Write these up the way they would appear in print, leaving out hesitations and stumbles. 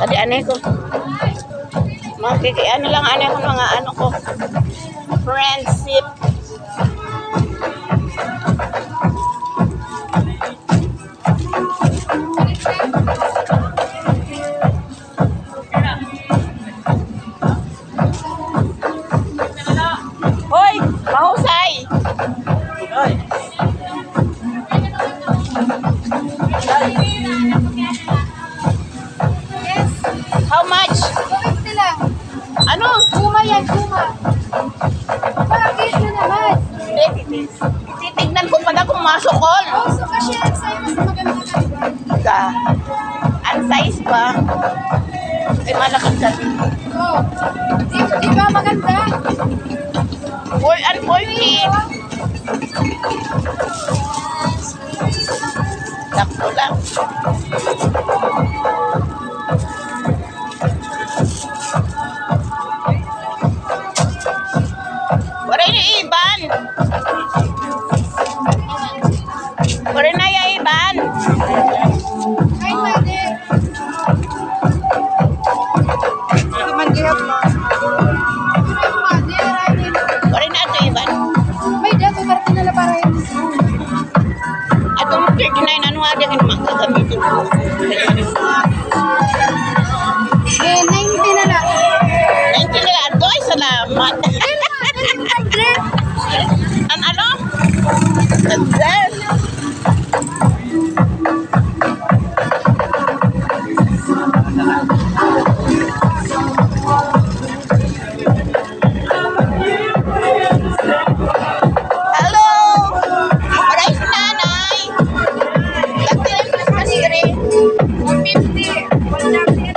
Kadi aneh ko. Ano lang aneh ko mga ano ko. Friendship. Hoy, mahusay. Hoy. How much? 250 lang. Ano? Kuma yan, kuma. Bakit na naman? Titignan ko pala kung masukol. Also, kasi ang size mas maganda ka. Ang size ba? Ay, malakad ka. Oh. Di ba maganda? 440. Sakto lang. Wala na iban. Wala na yung iban. Ay, pwede. Hindi man gihap mo. Wala na ito iban. May dato, karti na lang para yun. Atong 39, ano nga din yung magagamitin ko? Eh, 90 na lang. 90 na ito, ay salamat. Ang ano? Ganda. Hello! Maray si nanay. Lagtirin ko sa masiri. 150. Wala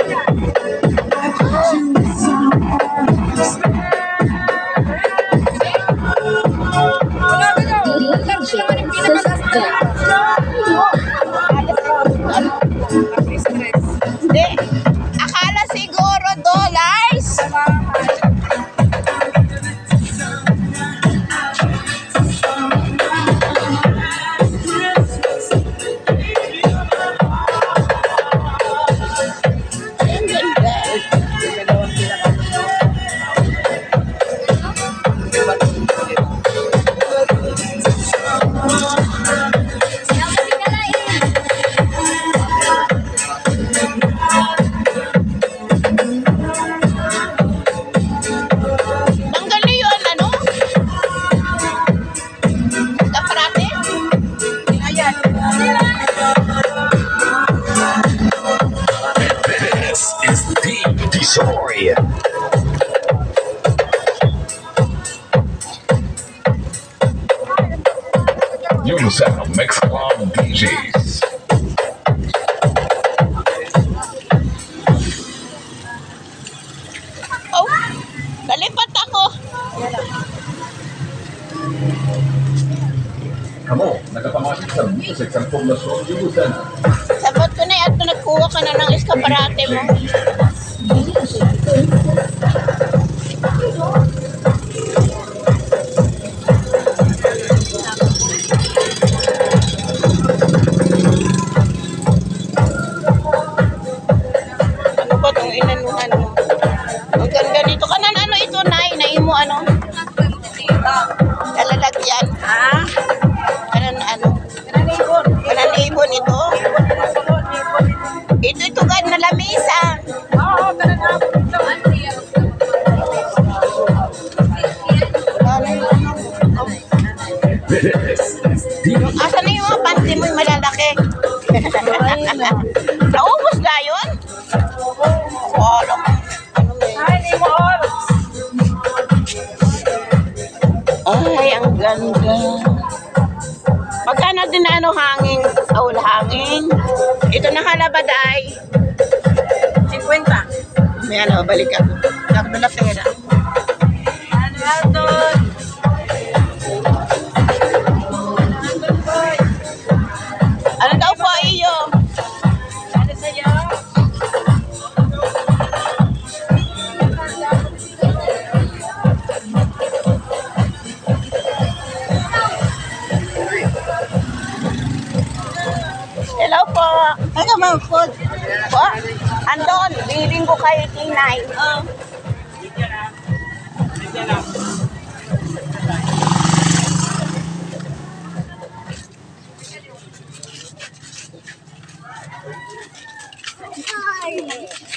Hindi. Akala siguro dollars. Ang ganda. Tanggal na yun, ano? Kaparate? Ayan. This is Deep Desorian. Yung sa Mix Club DJs. Oh, nalipat ako. Kamu, nagkapamasok sa music sa poblasyon yung sana. Sabat ko na at nagkuha ka na ng eskaparate mo. Ano ba itong inanuhan mo? Ang ganda dito. Kanan ano ito, Nay? Naimo ano? Kalalagyan. Ha? Kanan ano? Kanan ibon ito? Ito gan na lamisa. Oo, ganun na. This is Deep Asa na yung mga panty mo yung malalaki? Naubos na yun? Wala ko. Ano ba yun? Ay, di mo oras. Ay, ang ganda. Magkano din na ano hangin? Awal hangin. Ito nakalabad ay 50. may ano, balik ako. Nakadala pera. Ano doon? Ano daw po iyo? Ano sa'yo? Hello po. Ano ba, food? Po, andon, biling ko kay Tinay. Hi.